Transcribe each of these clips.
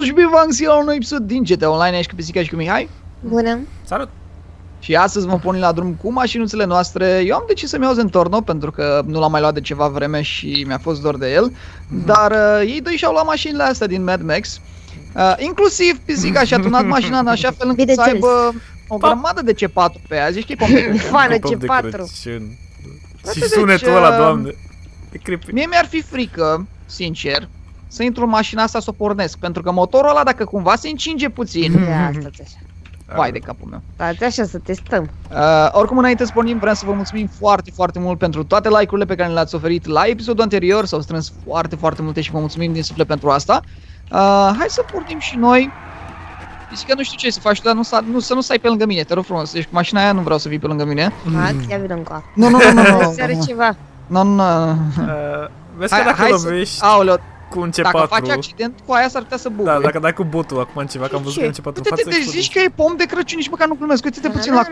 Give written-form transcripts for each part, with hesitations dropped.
și bine v-am găsit la un nou episod din GTA Online, aici cu Pisica și cu Mihai. Bună! Salut! Și astăzi vom porni la drum cu mașinuțele noastre. Eu am decis să-mi iau Zentorno pentru că nu l-am mai luat de ceva vreme și mi-a fost dor de el. Dar ei doi și-au luat mașinile astea din Mad Max. Inclusiv Pisica și-a tunat mașina în așa fel încât să aibă o grămadă de C4 pe ea. Zici că e complet. Fană C4! Și sunetul ăla, doamne! E creepy. Mie mi-ar fi frică, sincer, să intru în mașina asta să o pornesc. Pentru că motorul ăla, dacă cumva se încinge puțin... Ia, stați așa. Vai de capul meu. Stați așa să testăm. Oricum, înainte să pornim, vrem să vă mulțumim foarte, foarte mult pentru toate like-urile pe care le-ați oferit la episodul anterior. S-au strâns foarte, foarte multe și vă mulțumim din suflet pentru asta. Hai să pornim și noi. Zic că nu știu ce să faci, dar să nu stai pe lângă mine, te rog frumos. Deci cu mașina aia nu vreau să vii pe lângă mine. Max, ia vină încoa. Nu. Să are ceva. Nu. Vezi că dacă lovești cu un C4... Dacă faci accident, cu aia s-ar putea să bubuie. Da, dacă dai cu botul acum în ceva, că am văzut că e un C4 în față. Uite-te, deci zici că e pom de Crăciun, nici măcar nu glumesc, uite-te puțin la...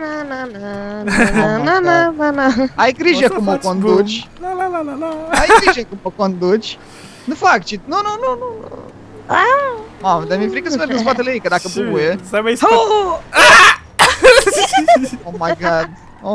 Ai grijă cum o conduci. Ai grijă cum o conduci. Nu fac ce... Nu. Mamă, dar mi-e frică să merg în spatele ei, că dacă bubuie... Stai mai Oh my god.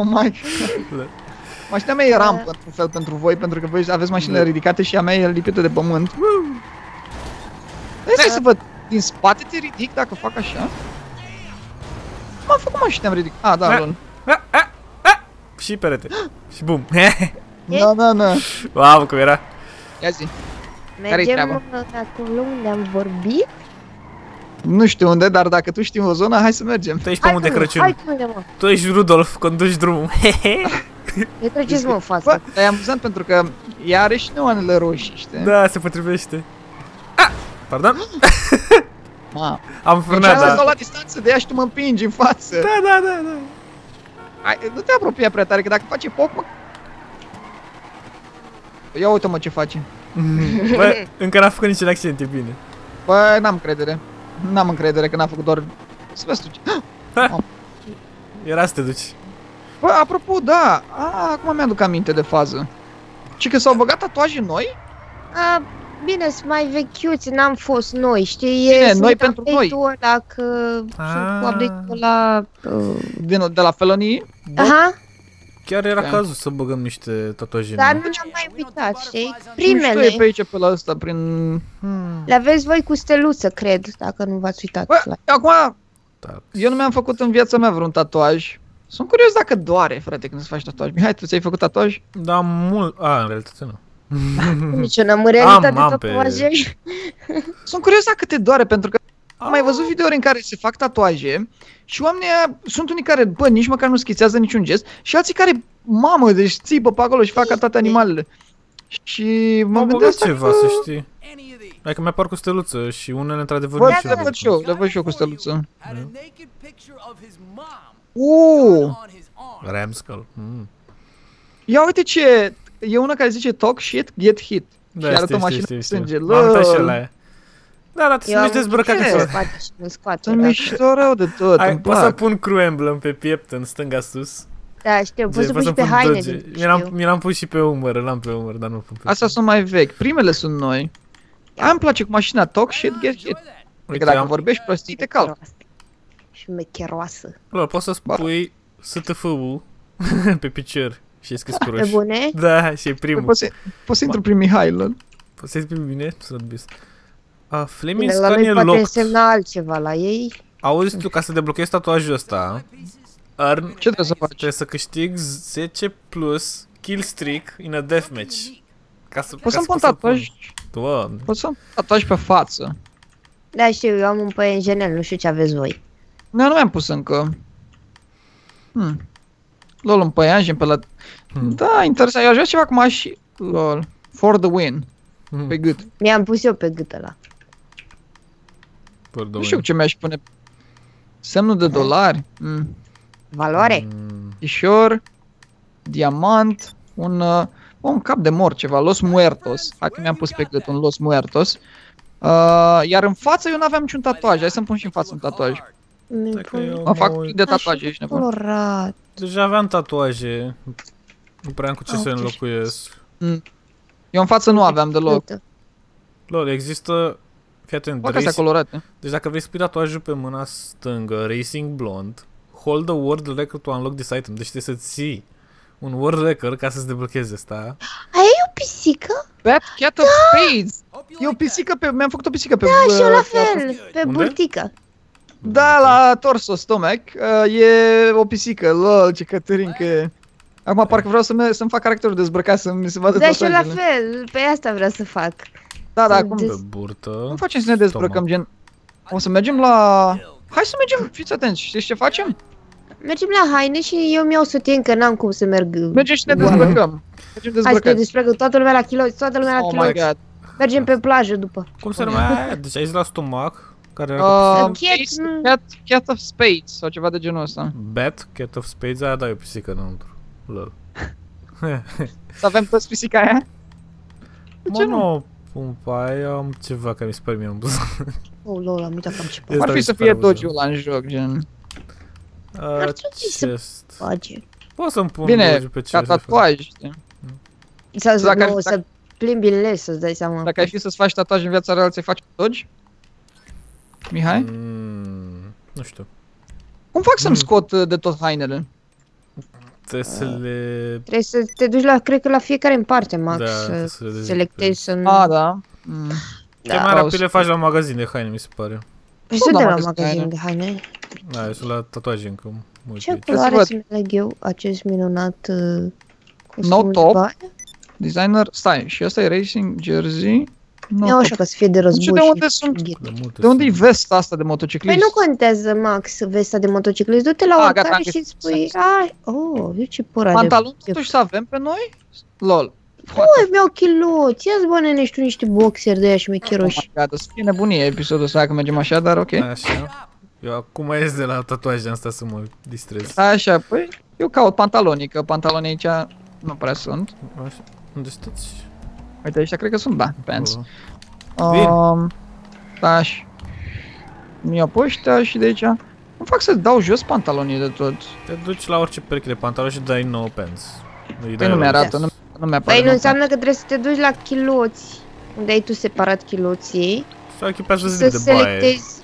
Mașina mea e rampă, într-un fel, pentru voi, pentru că voi aveți mașinile ridicate și a mea e lipită de pământ. Hai să văd, din spate te ridic dacă fac așa? M-am făcut mașina, am ridicat. Da, lol. Și perete. Și bum. Da. Wow, cum era? Ia zi. Care-i treaba? Mergem acolo unde am vorbit? Nu știu unde, dar dacă tu știi o zonă, hai să mergem. Tu ești pomul de Crăciun. Hai unde, mă? Tu ești Rudolf, conduci drumul. Ne treceți, mă, în față. Bă, dar e amuzant pentru că ea are și neoanele roșii, știi? Da, se potrivește. Pardon? Am Deci frânat, da. da. La distanță de ea și tu mă împingi în față. Da. Hai, nu te apropia prea tare, că dacă face poc, mă... Ia uite-mă ce face. Bă, încă n-a făcut niciun accent, e bine. Bă, n-am încredere că n-a făcut doar... Să vezi tu ce... Era să te duci. Bă, apropo, da, acum mi-aduc aminte de fază. Și că s-au băgat tatuaje noi? Bine, sunt mai vechiuți, n-am fost noi, știi? Bine, noi pentru noi. Ăla, că sunt cu update-ul la... De la Felony? Aha. Chiar era cazul să băgăm niște tatuaje. Dar nu am mai uitat, știi? Nu Primele. știu, e pe aici, pe la ăsta, prin... Le aveți voi cu steluță, cred, dacă nu v-ați uitat. Bă, acum, eu nu mi-am făcut în viața mea vreun tatuaj. Sunt curios dacă doare, frate, când îți faci tatuaj. Mihai, tu ți-ai făcut tatuaj? Da, mult... în realitate nu. Nici eu n-am în realitate Am tatuaje. Sunt curios dacă te doare, pentru că am mai văzut videouri în care se fac tatuaje și oamenii sunt unii care, bă, nici măcar nu schițează niciun gest și alții care, mamă, deci țipă pe acolo și fac ca toate animalele. Și mă gândesc ceva, să știi. Dacă mi-apar cu steluță și unele într-adevăr bă, nici le văd și eu cu steluță. Ramskull. Ia uite ce, e una care zice talk shit, get hit. Da, și arată mașina cu sânge. Da, tu sunt dezbrăcat în tot. Sunt mișto rău de tot, îmi Poți să plac. pun crew emblem pe piept în stânga sus. Da, știu, poți să pui și pe haine. Mi l-am pus și pe umăr, l-am pe umăr, dar nu pun pe Astea sunt mai vechi, primele sunt noi. Aia îmi place cu mașina, talk shit, get hit. Adică dacă vorbești prostii, te calc. Și mecheroasă. Poți să spui STF-ul pe picior și e scris cu Pe roșu. bune? Da, și e primul. Poți să intru prin Mihai, lol. Poți să intri prin mine? Sunt bis. Fleming La noi Scan e poate locked. însemna altceva la ei. Auzi tu, ca să deblochezi tatuajul ăsta, Ce trebuie să faci? trebuie să câștigi 10 plus kill streak in a deathmatch. Poți să-mi pun tatuaj? Doamne. Poți să-mi tatuaj pe față. Da, știu, eu am un păienjenel, nu știu ce aveți voi. Nu mi-am pus încă. Lol, un păianjen pe la... Da, interesant, eu aș vrea ceva cu mașini. Lol, for the win. Pe gât. Mi-am pus eu pe gât ăla. Nu știu ce mi-aș pune. Semnul de dolari. Valoare? Ișor. Diamant. Un cap de mort, ceva. Los Muertos. Hai că mi-am pus pe gât un Los Muertos. Iar în față eu n-aveam niciun tatuaj. Hai să-mi pun și în față un tatuaj. Mă fac de tatuaje, ești nebun. Colorat. Deja aveam tatuaje. Nu prea am cu ce să înlocuiesc. Eu în față nu aveam deloc. Lol, există... Atent, Fac astea colorate. deci dacă vrei să pui tatuajul pe mâna stângă, Racing Blonde, hold the world record to unlock this item. Deci trebuie să ții un world record ca să-ți deblocheze asta. Aia e o pisică? Bat Cat of Spades. E o pisică pe... Mi-am făcut o pisică pe... Da, și eu la fel, pe Unde? burtică. Da, la torso, stomach. E o pisică. Lol, ce Caterinca e. Acum parcă vreau să-mi fac caracterul dezbrăcat, să mi se vadă Da, și eu la tatuajele. fel, pe asta vreau să fac. Da, da, Să acum... Pe des- burtă. Cum facem să ne dezbrăcăm, gen... O să mergem la... Hai să mergem, fiți atenți, știți ce facem? Mergem la haine și eu mi-au sutien că n-am cum să merg. Mergem și ne goală. dezbrăcăm. Mergem Hai să ne dezbrăcați. dezbrăcăm, toată lumea la kiloți, toată lumea la Oh my kiloți. god. Mergem pe plajă după. Cum se numea aia? Deci aici la stomac, care era Cat of Spades sau ceva de genul ăsta. Bat, Cat of Spades, aia da, e o pisică înăuntru. Lol. Să avem toți pisica aia? Mă, nu, pun pe aia, am ceva care mi se pare mie în buzunar. Oh, lol, am uitat că am ce Asta Ar fi mi să se fie pare dogiul ăla în joc, gen. Ar trebui să Chest. face. Poți să-mi pun Bine, dogiul pe ca chest. tatuaj, știi? Sau să, Dacă- nu, să plimbi în les, să-ți dai seama. Dacă ai fi să-ți faci tatuaj în viața reală, ți-ai face dogi? Mihai? Nu știu. Cum fac să-mi scot de tot hainele? Trebuie să le... Trebuie să te duci la, cred că la fiecare în parte, Max, Da, trebuie să să le selectezi, să nu... Ah, da. Cel mai rapid le faci la magazin de haine, mi se pare. Păi Tot sunt de la la magazin magazin de haine. Da, eu sunt la tatuaje încă. Mă uit Ce aici. culoare văd. să-mi leg eu acest minunat costum No de top. baie? Designer, stai, și ăsta e Racing Jersey. Nu, Iau așa ca să fie de nu știu război. de unde și sunt. ghid. multe De unde e sunt. vesta asta de Păi motociclist? nu contează, Max, vesta de motociclist. Du-te la Ah, oricare gata, am și găsit. îți spui, ai, oh, eu ce păra de... Pantaloni totuși să avem pe noi? LOL. Ui, mi-au chiloți, ia-ți bă, nene, știu niște boxeri de aia și mecheroși. Oh, o să fie nebunie episodul ăsta dacă mergem așa, dar ok. Așa. Eu acum ies de la tatuaje, am stat să mă distrez. Așa, păi eu caut pantaloni, că pantaloni aici nu prea sunt. Așa. Unde stați? Uite, ăștia cred că sunt, da, pants. Acolo. Da, și... Mi-au pe ăștia și de aici... Cum fac să dau jos pantalonii de tot? Te duci la orice pereche de pantaloni și dai 9 pants. Îi Păi dai nu rost. mi-arată, nu mi-apare. Păi nu numai. înseamnă că trebuie să te duci la chiloți, unde ai tu separat chiloții, Sau echipează să zi de baie. selectezi...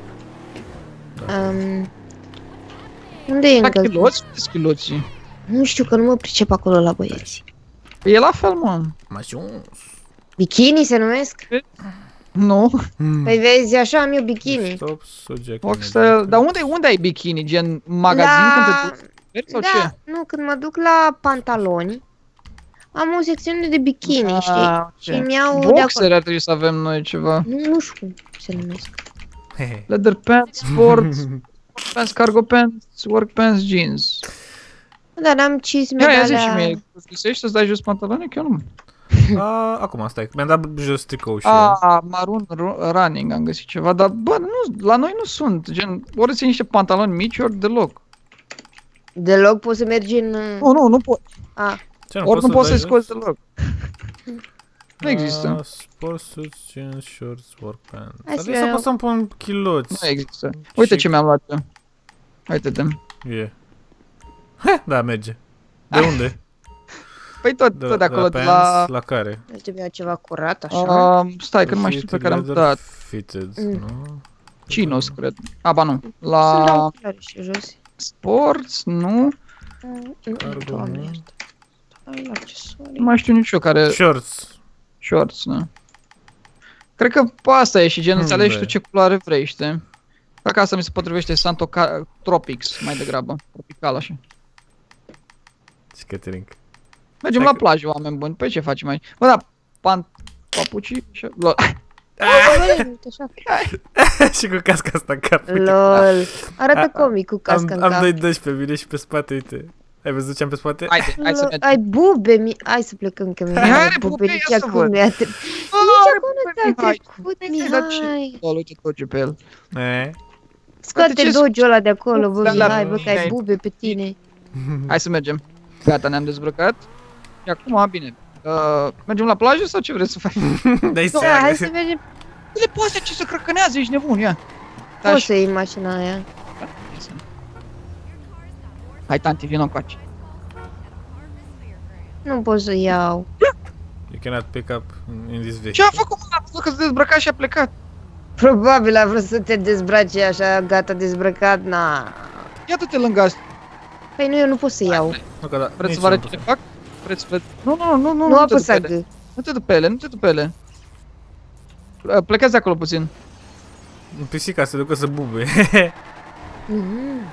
Unde e La încă? chiloți? Unde sunt chiloții? Nu știu că nu mă pricep acolo la băieți. E la fel, mă. M-a ajuns. Bikini se numesc? Nu. Păi vezi, așa am eu bikini. Stop, sugect. Oxtel. Dar unde ai bikini? Gen magazin când te duci? Sau Da, ce? nu, când mă duc la pantaloni, am o secțiune de bikini, știi? Ah, ok. Și mi-au de acolo. Boxeri ar trebui să avem noi ceva. Nu știu cum se numesc. Leather pants, sports, pants, cargo pants, work pants, jeans. Dar am cizme de Ia zi și alea... mie, îți găsești să-ți dai jos pantaloni? Că eu nu. Acum, stai, mi-am dat jos tricou și eu. Maroon running am găsit ceva, dar bă, nu, la noi nu sunt, gen, ori ți niște pantaloni mici, ori deloc. Deloc poți să mergi în... Nu pot, Ce, ori nu poți dai să-i jos? scoți deloc. Nu există. Sports suits, jeans, shorts, work pants. Hai să Adică să iau. pot să-mi pun chiloți. Nu există. Uite Și- ce mi-am luat eu. Uite-te. E. Da, merge. De unde? Păi tot de acolo, de pants, la... la care? Trebuie ceva curat, așa. Stai, că nu mai știu pe care am Leather dat. Fitted, Mm. nu? Chinos, cred. Ba nu. Sunt La la ochelari și jos. sports, nu. Cargo, Doamne, nu? iertă. Hai la accesorii. Nu mai știu nici eu care... Shorts. Shorts, nu. Cred că pe asta e și gen, îți alegi tu Da. ce culoare vrei, știi? Cred că asta mi se potrivește Santo Tropics, mai degrabă. Tropical, așa. Și Catering. Mergem Hai la plajă, oameni buni. Păi ce facem aici? Bă, da, papucii și... Lol. Uite așa. Și cu casca asta în cap. uite. LOL. Arată comic cu casca în Am cap. doi dăși pe mine și pe spate, uite. Ai văzut ce am pe spate? Haide, hai să LOL. mergem. Ai bube, hai să plecăm că Mihai are bube, bube, ia nici să acum văd. mi-a trecut. Oh, are acum bube, nu ți-a Mihai. trecut, Mihai, dar ce- Mihai. Lol, uite tot ce pe el. E? Scoate ce- dogiul ăla de acolo, bă, Da, la Mihai, bă, că ai Mihai. bube pe tine. Hai să mergem. Gata, ne-am dezbrăcat. Și acum, bine. Mergem la plajă sau ce vrei să faci? Dai Da, seama. hai să mergem. Le poate ce să crăcănează, ești nebun, ia. Da, Poți și- să iei mașina aia. Hai, tanti, vină încoace. Nu pot să iau. You cannot pick up in this vehicle. Ce a făcut, mă? A făcut că s-a dezbrăcat și a plecat. Probabil a vrut să te dezbrace așa, gata dezbrăcat, na. Ia du-te lângă asta. Păi nu, eu nu pot să iau. Nu, că da, Vreți nici să vă eu arăt nu ce pot fac? Vreți să vă... Nu Nu te duc apăsa pe ele. G. Nu te duc pe ele, nu te duc pe ele. Plecați de acolo puțin. să- Pisica se ducă să bubuie. Mhm.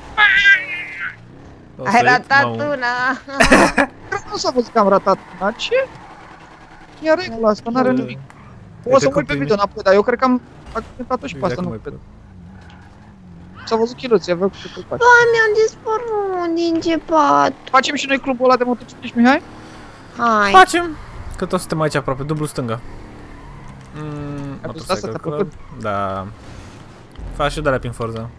O Ai sărit, ratat mamă. una. Cred că nu s-a văzut că am ratat una. Ce? E regula asta, n-are nimic. O să mă uit pe video înapoi, dar eu cred că am acceptat-o și pe asta, nu cred. S-a văzut chiluțe, văd ce tu faci. Mi-am dispărut din cepat. Facem și noi clubul ăla de motocicliști, Mihai? Hai. Facem! Că toți suntem aici aproape, dublu stânga. Ai văzut asta, te-a plăcut? Da. Faci și de-alea prin Forza.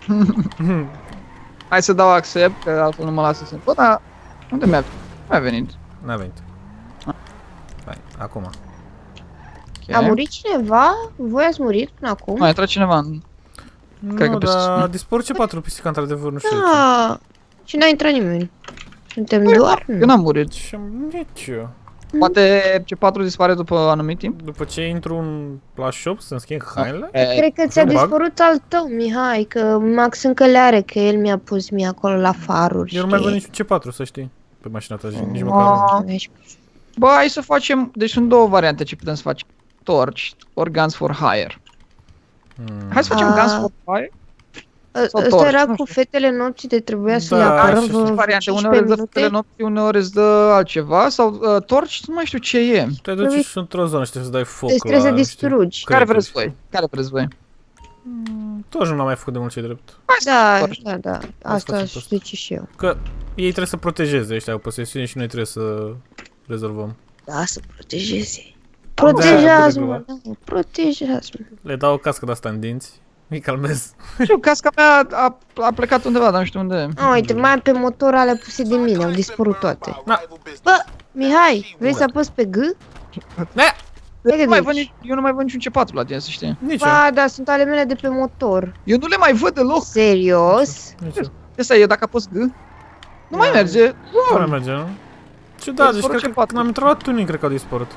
Hai să dau accept, că altfel nu mă lasă să... Bă, dar unde mi-a venit? N-a venit. Hai, acum. Ok. A murit cineva? Voi ați murit până acum? Mai a intrat cineva în... Cred că Nu, pe sus, dar nu? a dispărut C4 pisica, într-adevăr, nu știu de Da. Și n-a intrat nimeni. Suntem doar? Eu n-am murit. ce. Și nici eu. Poate C4 dispare după anumit timp? După ce intru la shop să-mi schimb hainele? Cred că ți-a bug. dispărut al tău, Mihai, că Max încă le are, că el mi-a pus mie acolo la faruri. Eu nu mai văd niciun C4, să știi. Pe mașina ta, nici măcar nu. știi? Bă, hai să facem... Deci sunt două variante ce putem să facem. Torch ori Guns for Hire. Hai să facem Guns for Hire? Sau Ăsta torch, era nu cu știu. fetele nopții de trebuia să Da, le apărăm și vreo Variante, 15 uneori îți dă minute. fetele nopții, uneori îți dă altceva. Sau Torch, nu mai știu ce e. Te duci și într-o zonă și trebuie să dai foc Deci trebuie să la niște distrugi. Care crepuri. vreți voi? Care vreți voi? Toți nu l-am mai făcut de mult ce drept. Hai să Da, Torch. da. Asta facem aș tot. zice și eu. Că ei trebuie să protejeze ăștia o posesiune și noi trebuie să rezolvăm. Da, să protejeze. Da, Protejează-mă, da, da, protejează-mă. Le dau o cască de asta în dinți. Îi calmez. Nu știu, casca mea a plecat undeva, dar nu știu unde. Uite, mai am pe motor alea puse de mine, au dispărut toate. Bă, Mihai, vrei să apăs pe G? Eu nu, mai duci? văd eu nu mai văd niciun C4 la tine, să știi. Nici eu. Ba, da, sunt ale mele de pe motor. Eu nu le mai văd deloc. Serios? Nici eu. Asta e, dacă apăs G, nu mai merge. Nu mai merge, nu? Ciudat, deci Dispărut cred că C4. când am intrat la tuning, cred că au dispărut.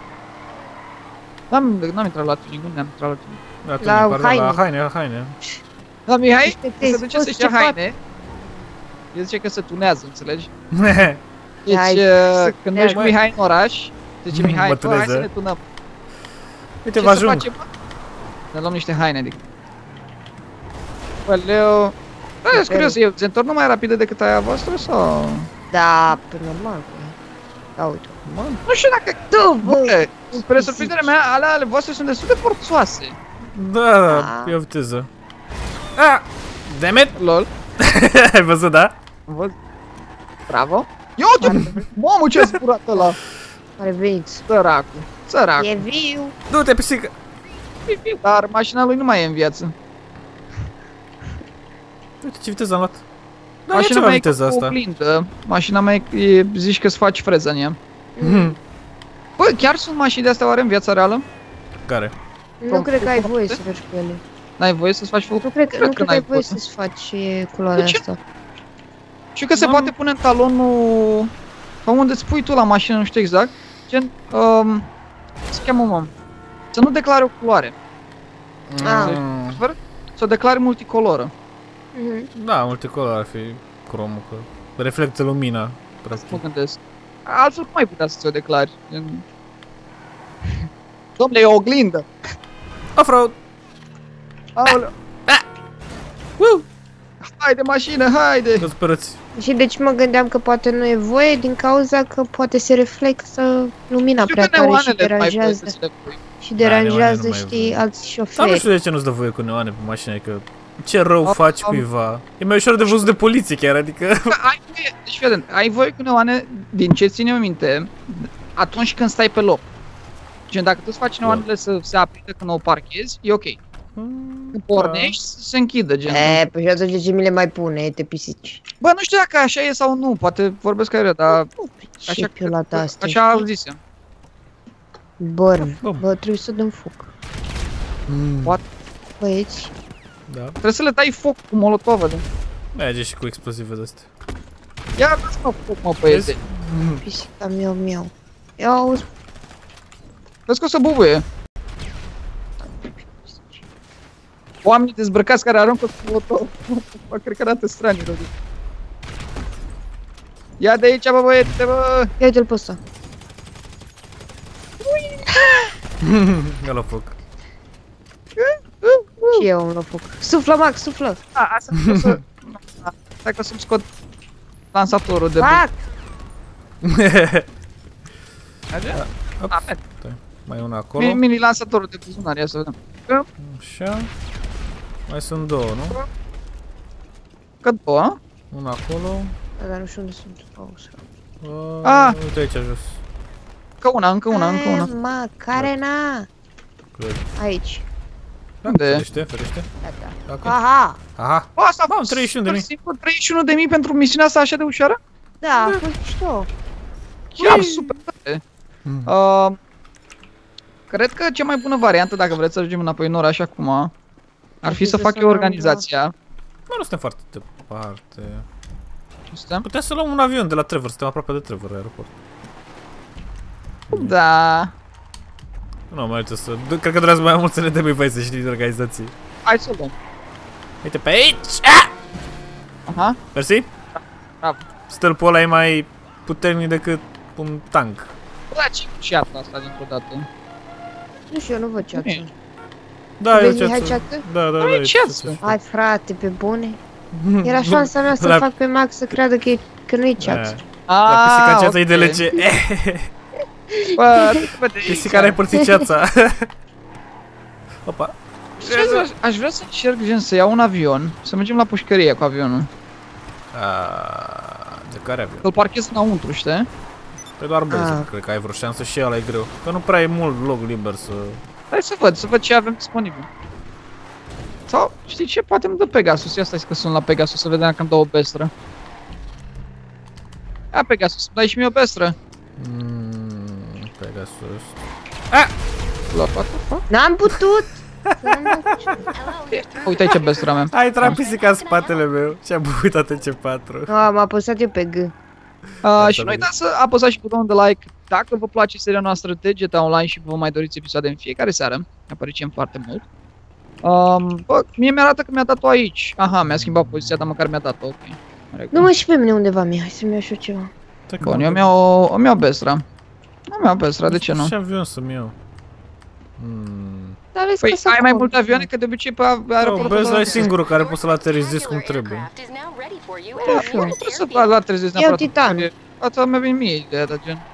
N-am intrat la tuning, unde am intrat la tuning? La La tuning, pardon, haine. la haine, la haine. Da, Mihai, Deci te-ai se duce spus să-și ia C4. haine. El zice că se tunează, înțelegi? Deci, Hai, se când mergi cu tunează. Mihai în oraș, zice Mihai, Mă bă, hai să tuneză. ne tunăm. Uite, Ce vă să ajung. facem, bă? Ne luăm niște haine, adică. Bă, Leo... Bă, eu sunt curios, e Zentor numai rapidă decât aia voastră sau... Da, pe normal. Da, uite. Mă, nu știu dacă... Tu, Bă, spre surprinderea mea, ale voastre sunt destul de forțoase. Da, da, Da. e o viteză. Ah! Damn it! Lol. Ai văzut, da? Am văzut. Bravo. Ia uite, mamă, ce-a zburat ăla. Are venit. Săracu, săracu. E viu. Du-te, pisică! Dar mașina lui nu mai e în viață. Uite ce viteză am luat. Da, e Mașina ceva mea e viteză cu asta. oglindă. Mașina mea e, zici că-ți faci freză în ea. Mhm. Bă, chiar sunt mașini de astea oare în viața reală? Care? Nu cred că ai voie să mergi cu ele. N-ai voie să-ți faci foc? Nu cred că n-ai ai voie voie. să-ți faci culoarea De ce? asta. Știu că se poate pune în talonul... Sau unde îți pui tu la mașină, nu știu exact. Gen, se cheamă, mă? Să nu declare o culoare. Să o declare multicoloră. Mhm. Da, multicolor ar fi cromul, că reflectă lumina, Mă practic. gândesc. Altfel cum ai putea să ți-o declari? Gen... Dom'le, e o oglindă. Off-road! Aoleu. Woo! Haide, mașină, haide! Toți părăți. Și deci mă gândeam că poate nu e voie din cauza că poate se reflectă lumina Știu prea că tare și neoanele nu mai voie să deranjează, le pui. și neoane deranjează, nu mai știi, voie. alți Dar nu șoferi. știu de ce nu-ți dă voie cu neoane pe mașină, că ce rău faci am- cuiva. E mai ușor de văzut de poliție chiar, adică... Că ai voie, deci fii atent, ai voie cu neoane, din ce ține minte, atunci când stai pe loc. Gen, dacă tu îți faci neoanele să se aprindă când o parchezi, e ok. Când pornești, se închidă, gen. Păi și atunci ce mi le mai pune, te pisici. Bă, nu știu dacă așa e sau nu, poate vorbesc aiurea, dar Și pe la de-astea, așa știi? auzisem. Bărm. Bum. Bă, trebuie să dăm foc. What? Băieți, Da. Trebuie să le dai foc cu molotovă, de. Merge și cu explozive de-astea. Ia dați mă foc, mă, băieți. pisica miau. Ia auzi, Vezi că o să bubuie. Oamenii dezbrăcați care aruncă cu motor. Cred că arată strani, Rodi. Ia de aici, bă, băiete, bă! Ia uite-l pe ăsta. Ia la foc. Și eu am luat foc. Suflă, Max, suflă! Asta nu să... Stai că o să-mi scot lansatorul de Fac! Merge? Mai e una acolo. Mini lansatorul de buzunar, ia să vedem. Așa. Mai sunt două, nu? Că două? Una acolo. Da, dar nu știu unde sunt. Uite aici jos. Încă una. Macarena! Cred. Aici. Unde? Ferește. Da. Ok. Aha! Bă, asta Bam, 31.000. 31.000 pentru misiunea asta așa de ușoară? Da, a fost mișto. Chiar super tare. Cred că cea mai bună variantă, dacă vreți să ajungem înapoi în oraș acum, ar fi să fac eu organizația. Bă, nu suntem foarte departe. Suntem? Putem să luăm un avion de la Trevor, suntem aproape de Trevor, aeroport. Da. Nu, mai uite să... Cred că durează mai mult să ne dăm voi să știi de organizații. Hai să o luăm. Uite pe aici! Aha. Mersi? Bravo. Stâlpul ăla e mai puternic decât un tank. Bă, da, ce cu ceata asta dintr-o dată? Nu știu, eu nu văd ceață. Da, Vezi eu Mihai ceață. ceață? Da, Nu e ceață. Hai frate, pe bune. Era șansa mea să fac pe Max să creadă că nu e ceață. La pisica ceața e de lege. Bă, Pisica n-ai părțit ceața. Opa. Aș vrea să încerc, gen, să iau un avion, să mergem la pușcărie cu avionul. De care avion? Să-l parchez înăuntru, știi? Pe doar băzi, cred că ai vreo șansă și ăla e greu. Că nu prea e mult loc liber să... Hai să văd ce avem disponibil. Sau, știi ce, poate îmi dă Pegasus, ia stai că sunt la Pegasus, să vedem dacă îmi dă o bestră. Ia Pegasus, îmi dai și mie o bestră. Pegasus. What the fuck? N-am putut! Uite aici bestra mea. Ai intrat pisica în spatele meu și am uitat C4. Am apăsat eu pe G. Și nu uitați să apăsați și butonul de like dacă vă place seria noastră de GTA Online și vă mai doriți episoade în fiecare seară. Apreciem foarte mult. Bă, mie mi-arată că mi-a dat-o aici. Aha, mi-a schimbat poziția, dar măcar mi-a dat-o, ok. Nu mă și pe mine undeva, Mihai, să-mi iau și eu ceva. Bun, eu mi-au o bestra. Nu mi-au bestra, de ce nu? Ce avion să-mi iau? Păi ai mai multe avioane, că de obicei pe aeroportul ăla e singurul care poți să-l aterizezi cum trebuie. Nu trebuie să-l aterizezi neapărat. Eu Titan. Asta mi-a venit mie ideea, dar gen.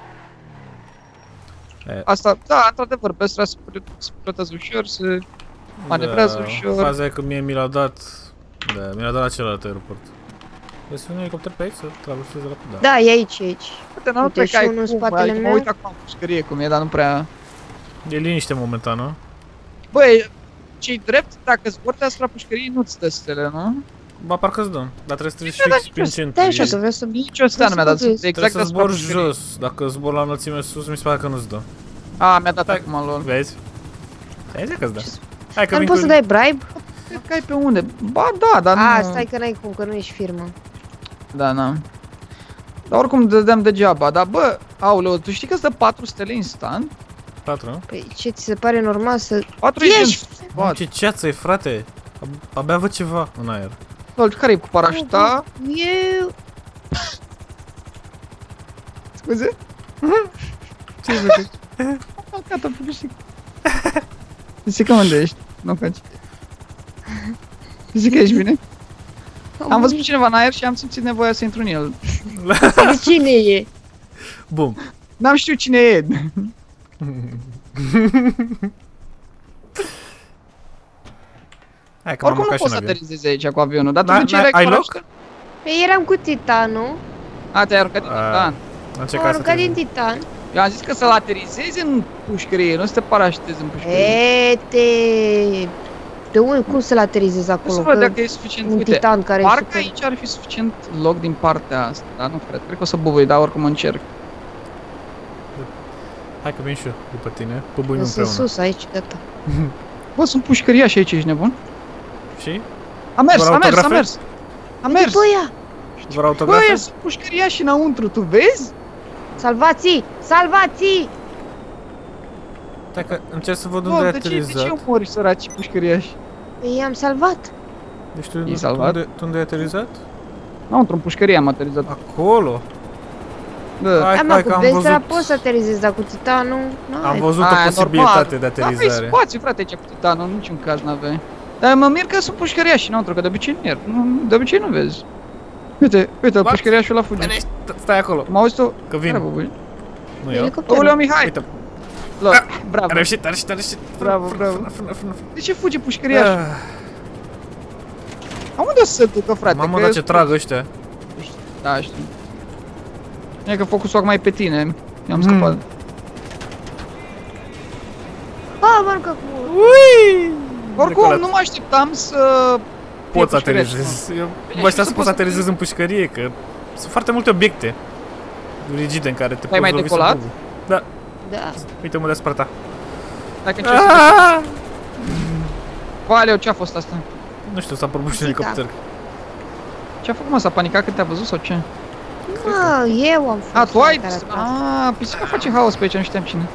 Asta, da, într-adevăr, bestra se pilotează ușor, se manevrează ușor. Faza e că mie mi l-a dat... Da, mi l-a dat la celălalt aeroport. Vezi un elicopter pe aici să traverseze la... Da, e aici, e aici. Uite, nu Uite, și unul în spatele meu. Mă uit acum în pușcărie cum e, dar nu prea... E liniște momentan, nu? Băi, ce-i drept, dacă zbori deasupra pușcăriei nu-ți dă stele, nu? Ba, parcă-ți dă, dar trebuie să treci fix prin centru. Stai așa, că vreau să... Nici o stea nu mi-a dat, sunt exact trebuie să deasupra zbor pușcăriei. jos, dacă zbor la înălțime sus, mi se pare că nu-ți dă. A, mi-a dat acum, lol. Vezi? Ai zis că-ți dă. Hai că Nu poți să dai bribe? Cred că ai pe unde? Ba, da, dar nu... A, stai că n-ai cum, că nu ești firmă. Da, n-am. Dar oricum dădeam degeaba, dar bă, aoleu, tu știi că îți dă 4 stele instant? 4, nu? Păi ce, ți se pare normal să... 4 Ieși! Mamă, ce ceață e, frate! Abia văd ceva în aer. Care e cu parașuta? Eu... Scuze? Ce-i făcut? Am calcat-o pe pisică. Pisică, unde ești? Nu faci. Pisică, ești bine? Am văzut pe cineva în aer și am simțit nevoia să intru în el. De cine e? Bum. N-am știut cine e. Hai că Oricum m-am nu mâncat și poți în să avion. aterizezi aici cu avionul, dar tu de ce ai erai cu loc? parașută? Păi eram cu Titanul. A, te-ai aruncat din Titan. Am M-am încercat să aruncat din te... Titan. Eu am zis că să-l aterizezi în pușcărie, nu să te parașutezi în pușcărie. De unde, cum să-l aterizezi Nu acolo? să văd dacă e suficient. Un Uite, Titan care e parcă super... aici ar fi suficient loc din partea asta, dar nu cred. Cred că o să bubui, dar oricum încerc. Hai că vin și eu după tine, bubuim Eu sunt împreună. sus aici, gata. Bă, sunt pușcăriași aici, ești nebun? Și? A mers, Vor a mers, a autografe? mers! A mers! Bă, ia! Vor Bă, autografe? sunt pușcăriași înăuntru, tu vezi? Salvați! Salvați! Hai că încerc să văd Bă, unde ai de ce aterizat. omori săraci pușcăriași? I-am salvat. Deci E salvat? tu unde ai aterizat? Nu, într-o pușcărie am aterizat. Acolo? Da. Hai că am văzut. Poți să aterizezi, dar cu titanul... Am văzut o posibilitate de aterizare. Aveai spațiu, frate, aici cu titanul, în niciun caz n-aveai. Dar mă mir că sunt pușcăriași înăuntru, că de obicei nu de obicei nu vezi. Uite, pușcăriașul ăla fuge. Stai acolo. M-a auzit-o? Că vin. Nu eu? Aoleu, Mihai! Uite. Bravo. A reușit. Bravo. De ce fuge pușcăriașul? Unde o să se ducă, frate? Mamă, dar ce trag ăștia. Da, știu. E că focusul acum e pe tine. I-am scăpat. Mănâncă cu... Ui! Oricum, nu mă așteptam să... Pot să aterizez. Eu mă așteptam să pot să aterizez în pușcărie, că sunt foarte multe obiecte rigide în care te poți mai decolat? Da. Da. Uite mă despre ta. Dacă încerci să... Valeu, ce-a fost asta? Nu știu, s-a prăbușit un elicopter. Ce-a făcut, mă? S-a panicat când te-a văzut sau ce? Eu am fost. A, tu ai... pisica face haos pe aici, nu știam cine.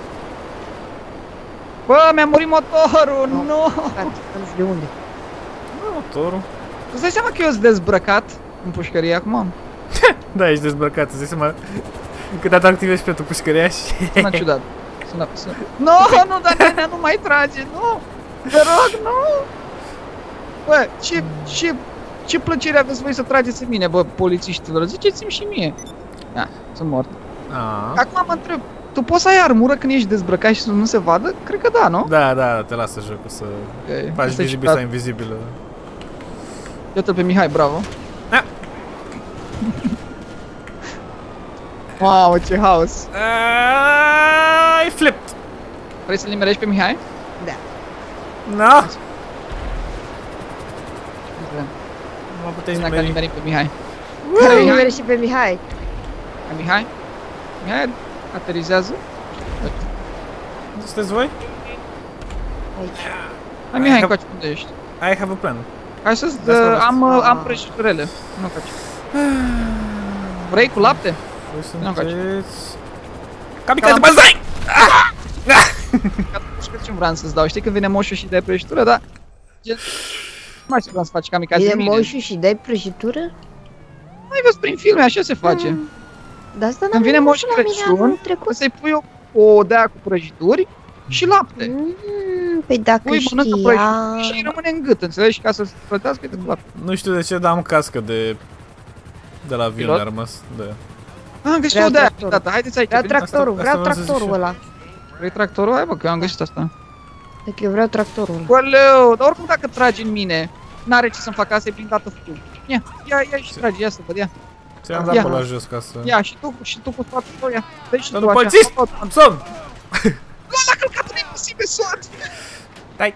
Bă, mi-a murit motorul, nu! Nu știu de unde. Motorul. Tu-ți dai seama că eu sunt dezbrăcat în pușcărie acum? Da, ești dezbrăcat, îți dai seama câteodată activezi pe tu pușcăria și... Sună ciudat. Nu, dar nenea nu mai trage, nu! Te rog, nu! Bă, ce plăcere aveți voi să trageți în mine, bă, polițiștilor, ziceți-mi și mie. Da, sunt mort. Acum mă întreb, tu poți să ai armură când ești dezbrăcat și să nu se vadă? Cred că da, nu? Da, te lasă jocul să faci vizibil sau invizibilă. Iată-l pe Mihai, bravo. Wow, ce haos. Ai flipped. Vrei să-l nimerești pe Mihai? Da. No. Nu mă puteți nimeri. Dacă nimerim pe Mihai. Nimeri și pe Mihai. Pe Mihai? Mihai aterizează. Unde sunteți voi? Aici. Hai Mihai, încoace, unde ești? I have a plan. Hai să-ți am prăjiturele. Nu faci. Vrei cu lapte? Voi sunteți... Kamikaze Banzai! Știu ce vreau să-ți dau, știi când vine moșul și dai prăjitură, dar... Nu mai știu să faci kamikaze vine moșul și dai prăjitură? Ai văzut prin filme, așa se face. Dar asta când vine moșul Crăciun, să-i pui o dea cu prăjituri și lapte. Păi dacă știa... Și rămâne în gât, înțelegi? Ca să-ți plătească e de lapte. Nu știu de ce, dar am cască de la avion mi-a rămas. Am găsit o de-aia, tata, haideți aici. Vreau tractorul ăla. Vrei tractorul? Hai bă, că eu am găsit asta. Dacă eu vreau tractorul ăla. Oleu, dar oricum dacă tragi în mine, n-are ce să-mi fac, asta e blindată făcut. Ia și tragi, ia să văd, ia. Ți-am dat pe la jos ca să... Ia, și tu cu spatele tău, ia. Deci și tu așa. Am somn! Nu, l-a călcat un imposibil soat! Tai!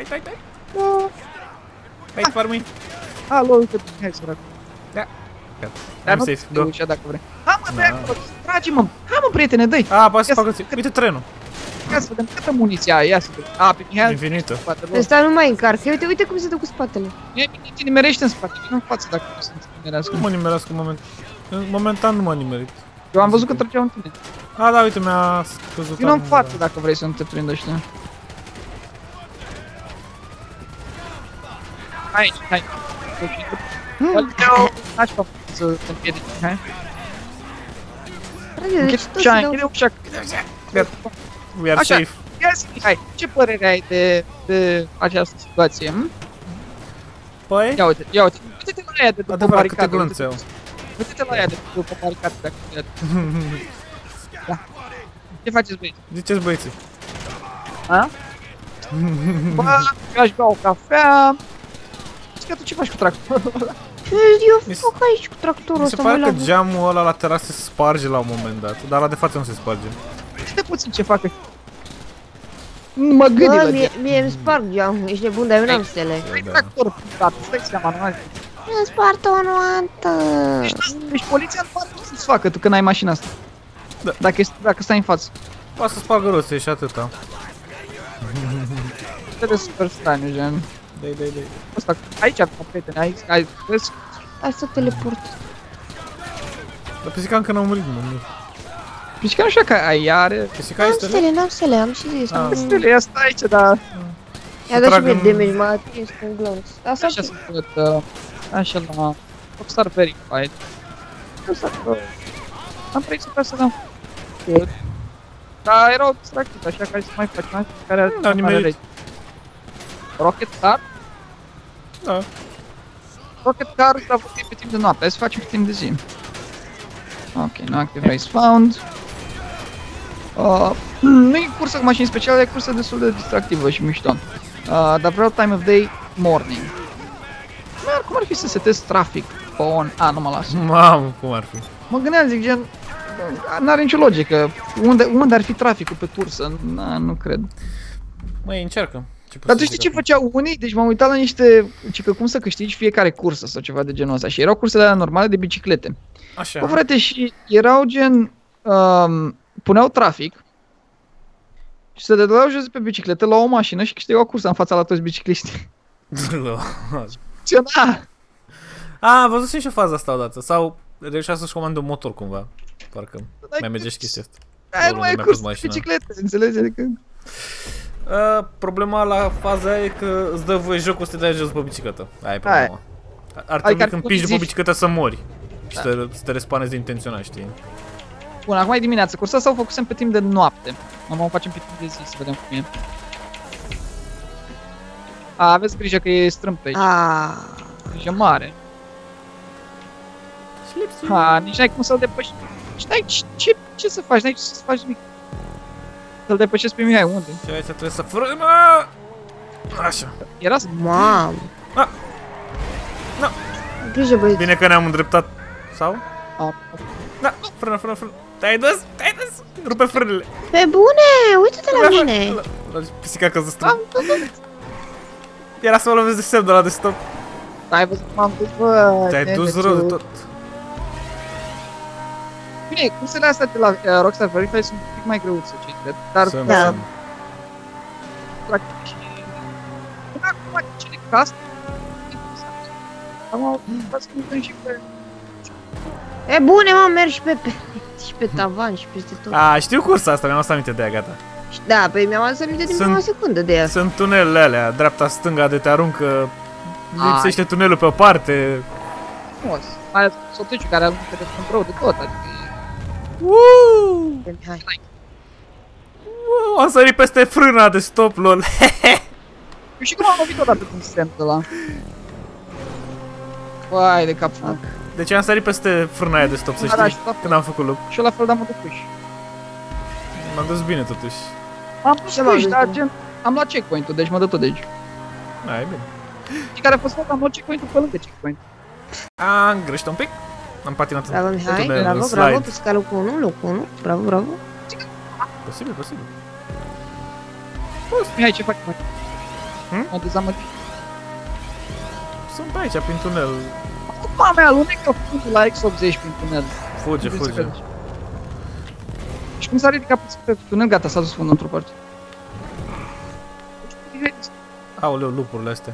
Wait for me! Alo, uite, hai să vreo. Da. Dar nu te ușa dacă vrei. Hai mă, dă-i acolo, tragi-mă! Hai mă, prietene, dă-i! Poate să facă ție. Uite trenul! Ia să vedem câtă muniție ai, ia să vedem. Pe Mihai... Infinită. Ăsta nu mai încarcă, uite cum se dă cu spatele. Mie te nimerește în spate, vină în față dacă nu se nimerească. Nu mă nimerească momentan nu m-a nimerit. Eu am văzut că trăgeau în tine. Da, uite, mi-a scăzut. Vină în față dacă vrei să nu te prindă ăștia. Hai. Hai să te împiedici, hai. Închide ușa. We are safe. Hai, ce părere ai de această situație? Păi? Ia uite. Uite-te la ea de după baricadă. Uite-te la ea de după baricadă dacă vreau. Da. Ce faceți, băieți? Ziceți, băieții. A? Bă, eu aș bea o cafea. Zici că tu ce faci cu tractorul ăla? Eu fac aici cu tractorul ăsta. Mi se pare că geamul ăla la terasă se sparge la un moment dat, dar la de față nu se sparge. Știi puțin ce fac. Mă gândi la geam. Mie îmi sparg geamul, ești nebun, dar eu n-am stele. Ai tractorul pintat, stai seama, nu ai. Mi-am spart o nuantă. Deci poliția nu poate să-ți facă tu când ai mașina asta. Dacă stai în față. Poate să spargă roțe și atâta. Trebuie super straniu, gen. Dai. Asta, aici avem prietene, ai, vezi? Hai să teleport. Dar pisica încă n-a murit, mă. Pisica nu știu că ai are... Pisica este... N-am stele, am și zis. Stele, ia stai aici, dar... I-a dat și mie damage, m-a atins cu un glonț. Așa să văd, așa la Rockstar Verified. Am trăit să dăm. Dar erau distractivi, așa că hai să mai facem care are Rocket Car? Da. Rocket Car ăsta va fi pe timp de noapte, hai să facem pe timp de zi. Ok, no active race found. Nu e cursă cu mașini speciale, e cursă destul de distractivă și mișto. Dar vreau time of day morning. Cum ar fi să setez trafic pe on? Nu mă las. Mamă, cum ar fi? Mă gândeam, zic, gen, n-are nicio logică. Unde ar fi traficul pe cursă? Nu cred. Măi, încearcă. Dar tu știi ce făceau unii? Deci m-am uitat la niște, că cum să câștigi fiecare cursă sau ceva de genul ăsta. Și erau cursele alea normale de biciclete. Așa. Bă, frate, și erau gen, puneau trafic și se dădeau jos pe bicicletă, luau o mașină și câștigau cursa în fața la toți bicicliștii. Am văzut și faza asta odată. Sau reușea să-și comande un motor cumva. Parcă mai merge și chestia asta. Aia nu mai e cursă de biciclete, înțelegi? Adică... problema la faza e că îți dă voie jocul să te dai jos pe bicicletă. Aia e problema. Ar trebui când piși după bicicletă să mori. Și să te respawnezi intenționat, știi? Bun, acum e dimineață. Cursa asta o făcusem pe timp de noapte. Acum o facem pe timp de zi, să vedem cum e. Aveți grijă că e strâmb pe aici. Grijă mare. Nici n-ai cum să-l depășești. Nici n-ai ce să faci, n-ai ce să faci nimic. Să-l depășesc pe Mihai, unde? Și aici trebuie să frână! Așa. Era să... Mamă! Grijă, băieți. Bine că ne-am îndreptat. Sau? Da, frână. Te-ai dus! Rupe frânele! Pe bune! Uite-te la mine! La pisica că zăstră. Era să mă lovesc de semn de la de stop. Ai văzut cum am dus, bă! Te-ai dus rău de tot. Bine, cursele astea de la Rockstar Verified sunt un pic mai greuțe, ce cred, dar... Da. Practic și... Până acum, cele cast... Am auzit că și pe... E bune, mă, merg și pe tavan și peste tot. Știu cursa asta, mi-am adus aminte de ea, gata. Da, păi mi-am adus aminte din prima secundă de ea. Sunt tunelele alea, dreapta-stânga de te aruncă, lipsește tunelul pe o parte. Frumos, mai ales soticiul care aruncă de rău de tot, adică e... Am sărit peste frâna de stop, lol. Eu și cum am lovit odată din stand ăla. Vai de cap foc. Deci am sărit peste frâna aia de stop, să știi, când am făcut loc. Și eu la fel, dar mă duc puși. M-am dus bine totuși. Am pus puși, dar gen... Am luat checkpoint-ul, deci mă dă tot de aici. E bine. Și care a fost am luat checkpoint-ul pe lângă checkpoint. Am greșit un pic. Am patinat în tunel, în slide. Bravo, pisca locul 1, locul 1. Bravo. Posibil. Mihai, ce faci, mă? Mă dezamăgit. Sunt aici, prin tunel. Mama mea, alunecă fundul la X80 prin tunel. Fuge. Și cum s-a ridicat pe tunel, gata, s-a dus fundul într-o parte. Aoleu, lupurile astea.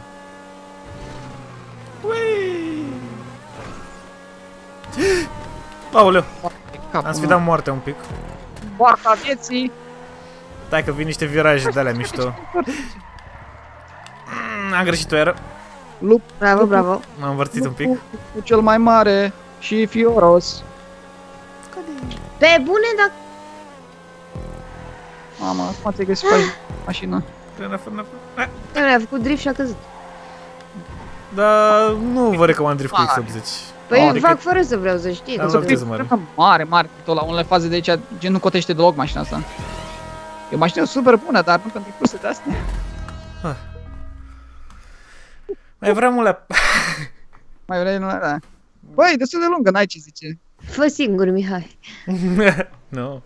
Aoleu, am sfidat moartea un pic. Moarta vieții. Stai că vin niște viraje de alea mișto. Am greșit o iară. Bravo. M-am învârtit un pic. Cu cel mai mare și fioros. Pe bune, dar... Mamă, acum ți-ai găsit mașina. A făcut drift și a căzut. Dar nu vă recomand drift cu X80. Păi îl fac fără să vreau să știi. Mare, tot la unele faze de aici, gen nu cotește deloc mașina asta. E o mașină super bună, dar nu pentru curse de astea. Mai vreau mulea. Mai vrei, nu, da. Băi, destul de lungă, n-ai ce zice. Fă singur, Mihai. Nu.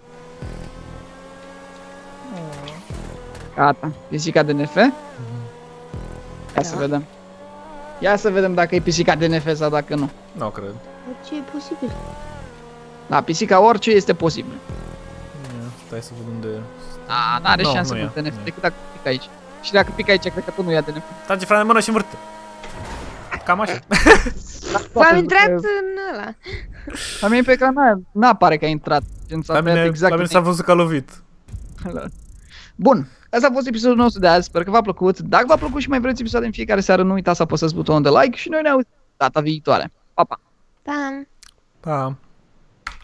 Gata, pisica de NF. Ia să vedem. Ia să vedem dacă e pisica de NF sau dacă nu. Nu cred. Ce e posibil? La pisica orice este posibil. Stai să văd unde... N-are șansă cu DNF decât dacă pică aici. Și dacă pică aici, cred că tu nu ia DNF. Trage frate în mână și învârte. Cam așa. Am intrat în ăla. La mine pe ecran n-apare că a intrat. La mine s-a văzut că a lovit. Bun. Asta a fost episodul nostru de azi, sper că v-a plăcut. Dacă v-a plăcut și mai vreți episoade în fiecare seară, nu uitați să apăsați butonul de like și noi ne auzim data viitoare. Pa, pa! Pa! Pa!